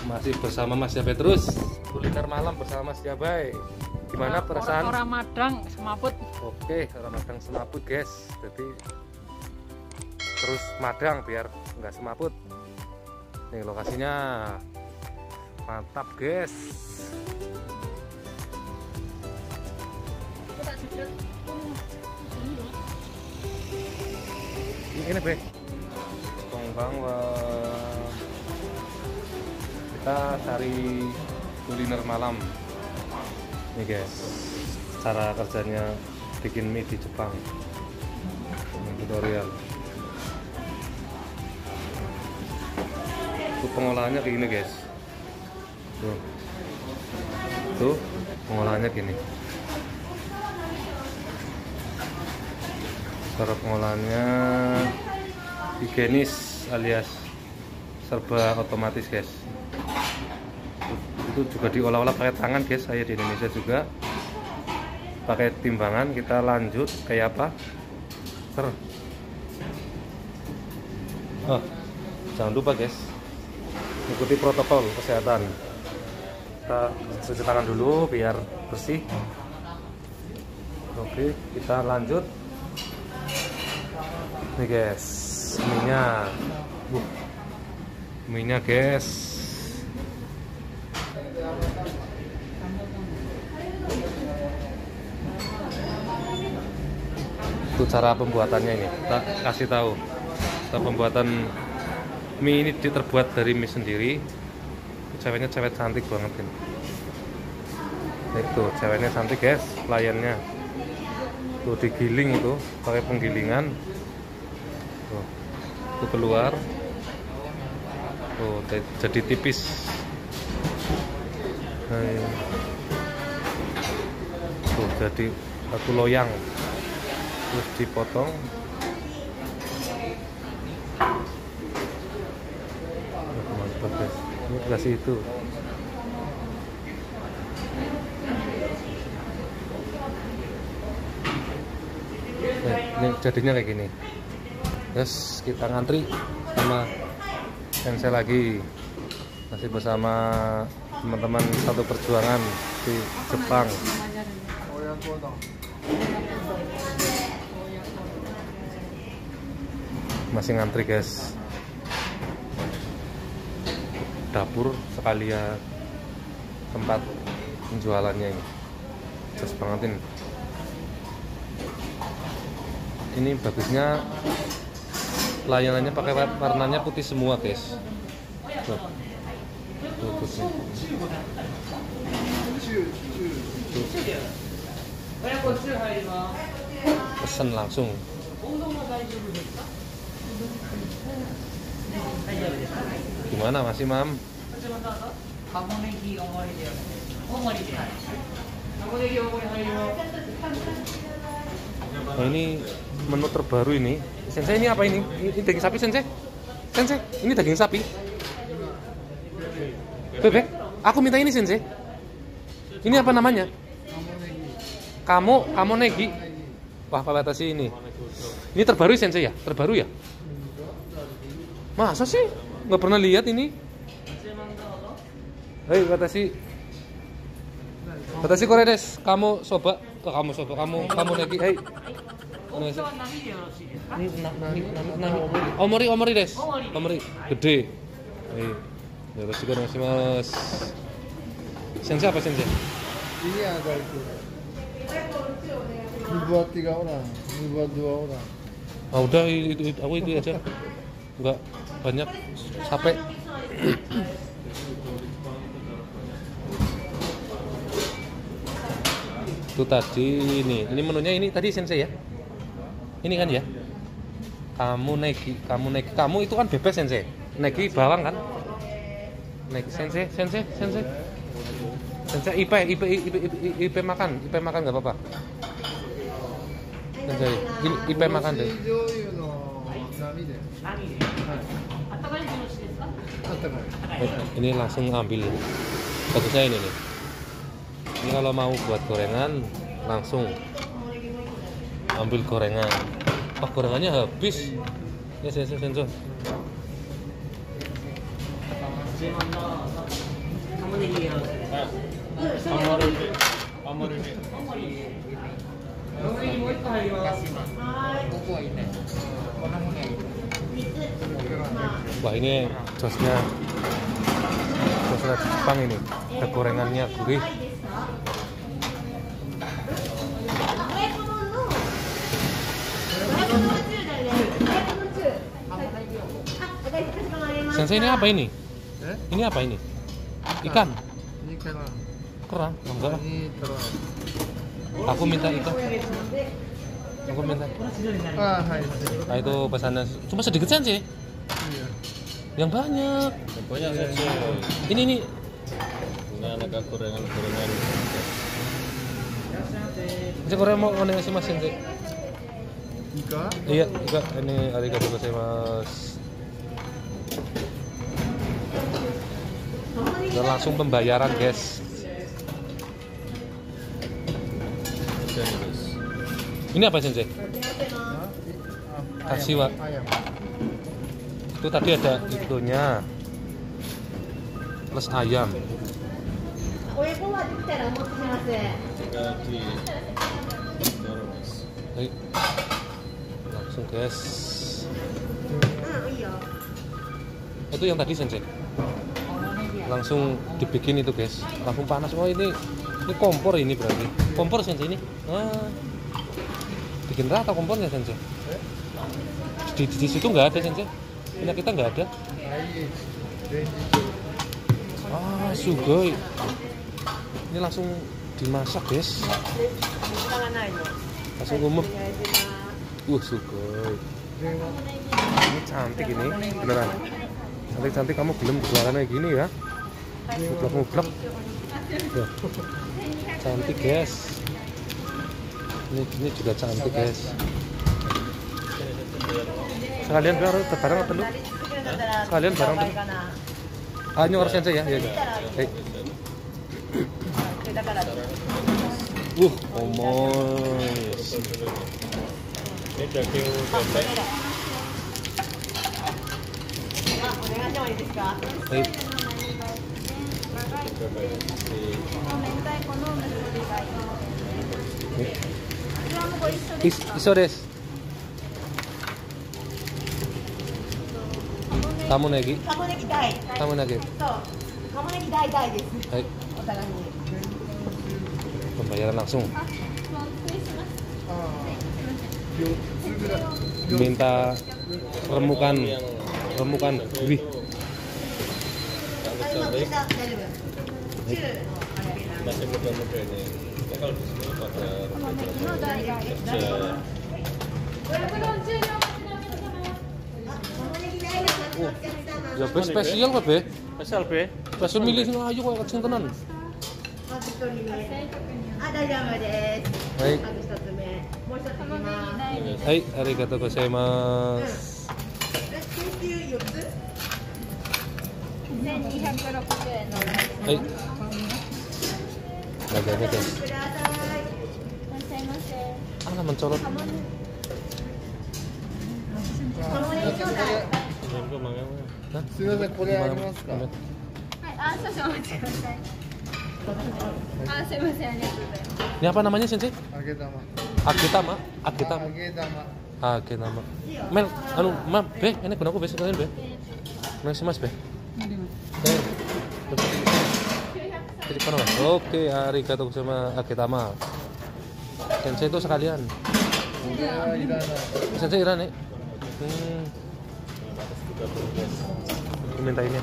Masih bersama Mas Jabai terus, kuliner malam bersama Mas Jabai. Gimana perasaan? Orang Madang semaput. Oke, orang Madang semaput guys. Jadi terus Madang biar nggak semaput. Nih lokasinya mantap guys. Ini be, bawang. Kita cari kuliner malam. Nih guys, cara kerjanya bikin mie di Jepang. Ini tutorial. Tuh pengolahannya kayak gini guys. Tuh pengolahannya gini. Cara pengolahannya higienis alias serba otomatis guys. Itu juga diolah-olah pakai tangan guys. Saya di Indonesia juga pakai timbangan. Kita lanjut kayak apa? Jangan lupa guys, ikuti protokol kesehatan. Kita cuci tangan dulu biar bersih. Oke, kita lanjut. Nih guys, minyak guys. Itu cara pembuatannya ini. Kita kasih tahu. Cara pembuatan mie ini terbuat dari mie sendiri. Ceweknya cewek cantik banget ini. Itu ceweknya cantik guys, pelayannya. Tuh digiling itu pakai penggilingan. Tuh, itu keluar. Tuh jadi tipis. Nah, ini. Tuh jadi satu loyang. Terus dipotong. Mantap guys. Ini kasih itu. Ini jadinya kayak gini. Terus kita ngantri sama sensei lagi. Masih bersama teman-teman satu perjuangan di Jepang. Masih ngantri guys. Dapur sekalian tempat penjualannya ini. Jos banget ini. Ini bagusnya layanannya pakai warnanya putih semua guys. Tuh. Tuh putih. Pesen langsung. Gimana masih mam? Nah, ini menu terbaru ini. Sensei ini apa ini? Ini daging sapi sensei? Sensei, ini daging sapi. Bebek, aku minta ini sensei. Ini apa namanya? Kamu negi. Wah, palatasi ini. Ini terbaru sensei ya? Terbaru ya? Masa sih? Nggak pernah lihat ini. Hei, watashi kore desu. Kamu negi. Hei. Omori desu. Omori gede. Hei. Yoroshiku onegaishimasu. Sensei apa sensei? Ini ada itu. Dibuat 3 orang, dibuat 2 orang. Ah udah itu aku itu aja. Enggak banyak capek. Itu tadi ini menunya ini tadi sensei ya. Ini kan ya. Kamu negi. Kamu itu kan bebek sensei. Negi bawang kan? Negi sensei. Sensei IP makan nggak apa-apa. Sensei, ini IP makan deh. Ini langsung ambil. Bagusnya ini nih. Ini kalau mau buat gorengan langsung ambil gorengan. Oh, gorengannya habis. Ya sensor. Wah, ini sosnya Jepang ini. Ada gorengannya gurih. Sensei, ini apa ini? Ini apa ini? Ikan? Ini kerang. Kerang? Enggak. Ini kerang. Aku minta ikan. Aku minta. Hai. Nah, itu pesanan. Cuma sedikit sensei. Iya. Yang banyak. Banyak saja. Ini. Nah, ada gorengan-gorengan. Sensei, gorengan mau ngasih mas sensei. Ika. Iya, juga ini arigatou gozaimasu. Dan langsung pembayaran, guys. Ini apa sensei? Kasih, Wak. Ayam. Itu tadi ada itunya. Plus ayam. Tinggal di dorong, guys. Baik. Langsung, guys. Itu yang tadi sensei. Langsung dibikin itu, guys. Langsung panas. Oh, ini kompor ini berarti. Kompor sensei ini. Ah. Bikin rata kompornya sensei. Di situ nggak ada sensei. Punya kita nggak ada. Ah, sugoi. Ini langsung dimasak, guys. Langsung umum. Sugoi. Ini cantik ini, beneran. Cantik kamu belum jualannya gini ya. Mublak. Tuh. Cantik, guys. Ini juga cantik, guys. Sekalian barang apa lu? Sekalian barang apa? Ini orang sensei ya. Ya. Baik. Omoy. Ini daging bebek. Baik. Iso desu. Kamu negi. Baik. Pembayaran langsung. Minta remukan. Wih. Masih muda-muda ini. Kalau di sini pada Ya spesial kok, Be. Spesial, Be. Spesial milih sing ayu kok kecil tenan. Baik. Hai, arigatou gozaimasu. 1260円のはい。Lagay guys. いらっしゃいませ。 Ano mencolot? Hah? すみません、これありますか。 はい、あ、少々お待ちください。あ、すいません、ありがとうございます。 Ini apa namanya sensei? 揚げ玉。 Akitama. 揚げ玉。 Akitama. Mel, anu, ma, be, ini guna aku besok kalian be. Masih mas be. Jadi mana mas? Oke, arigatou sama Akitama. Sensei itu sekalian. これはいらない。 Sensei Iran nih. Minta ini.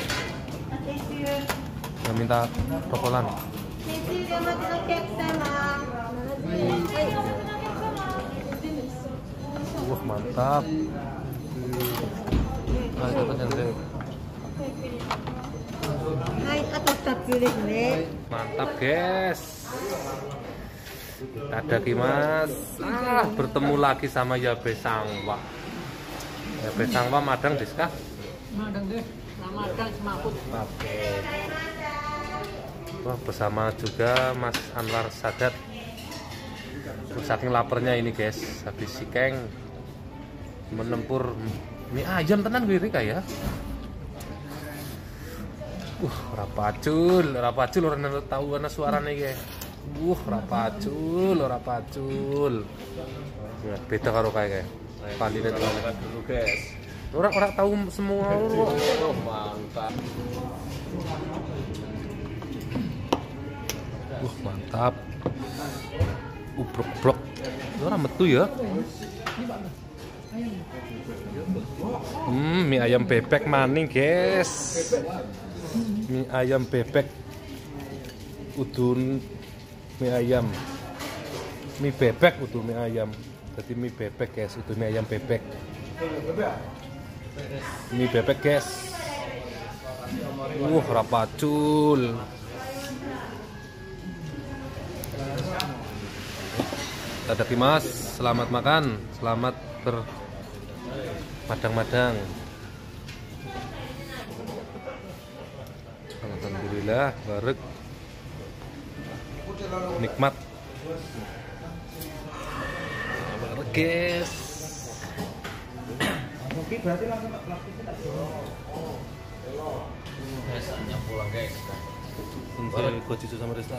Nggak minta rokolan. Wah mantap. Ah, itu sensei. Mantap guys. Itadakimasu. Bertemu lagi sama Yabe Sangwa. Yabe Sangwa madang desu ka? Madang deh, madang semaput. Oke. Wah, bersama juga Mas Anwar Sadat. Saking laparnya ini guys, habis sikeng menempur mie ayam tenan wiri ya. Ora pacul ora tau ana suarane iki. Ora pacul. Beda karo kae. Paline dulu guys. Ora tahu semua kok. Oh mantap. Mantap. Ubruk-ubruk. Ora metu ya. Mie ayam bebek maning, guys. Mie ayam bebek. Udun mie ayam. Mie bebek udah mie ayam. Jadi mie bebek, guys. Udah mie ayam bebek. Mie bebek, guys. Rapacul. Tadakimasu, selamat makan, selamat bermadang-madang. Alhamdulillah, barek. Nikmat. Barek, guys. Oke, berarti langsung pulang guys. Untuk Goji sama Resta.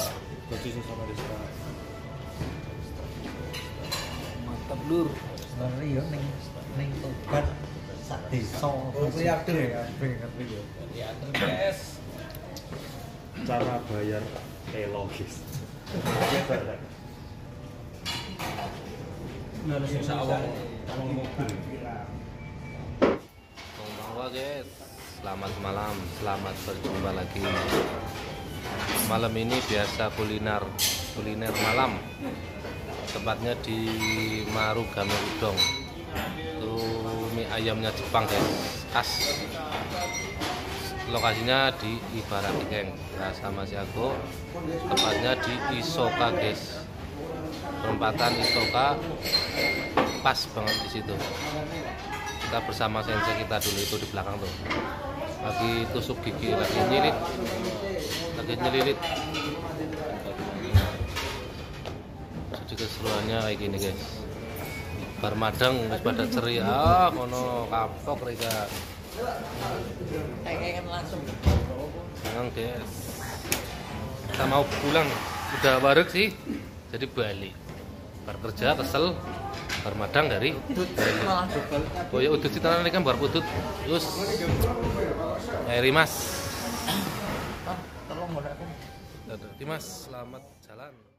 Mantap lur. Sebenarnya ya ning tobat sak desa. Priatil ya. Guys. Cara bayar logis. Susah awang mobil. Monggo guys, selamat malam, selamat berjumpa lagi. Malam ini biasa kuliner malam, tempatnya di Marugame Udong. Itu mie ayamnya Jepang guys, khas. Lokasinya di Ibaraki geng. Nah, sama si Ago, tempatnya di Isoka guys. Perempatan Isoka pas banget di situ. Kita bersama sensei kita dulu itu di belakang tuh. Lagi tusuk gigi, lagi nyelilit. Jadi keseruannya kayak gini guys. Bar madang wis pada ceria, kono kapok rika. Kayak langsung. Jangan guys. Kita mau pulang, udah barek sih. Jadi balik. Bar kerja kesel, bar madang dari balik. Oh ya udut sih tanah kan bar udut. Terus Rimas. Tolong boleh aku. Dimas, selamat jalan.